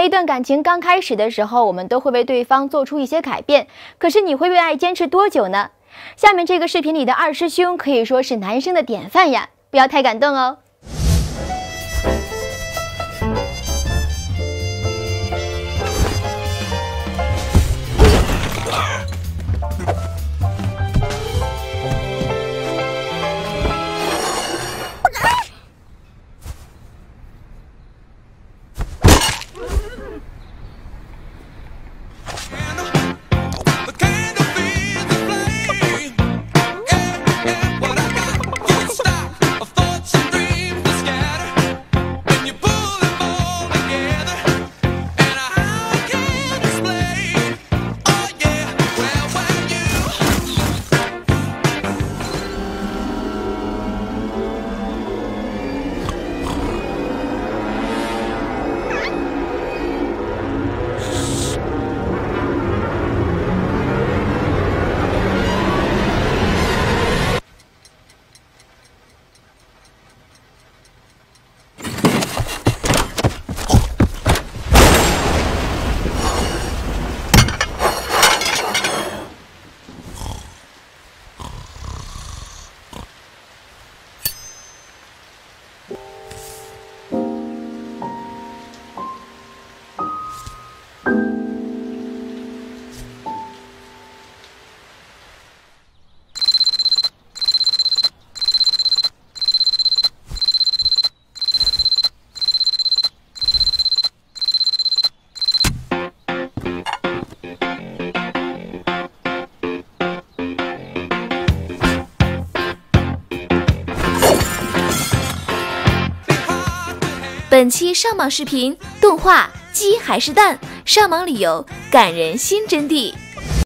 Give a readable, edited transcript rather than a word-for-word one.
一段感情刚开始的时候，我们都会为对方做出一些改变，可是你会为爱坚持多久呢？下面这个视频里的二师兄可以说是男生的典范呀，不要太感动哦。 本期上榜视频动画鸡还是蛋，上榜理由感人新真谛。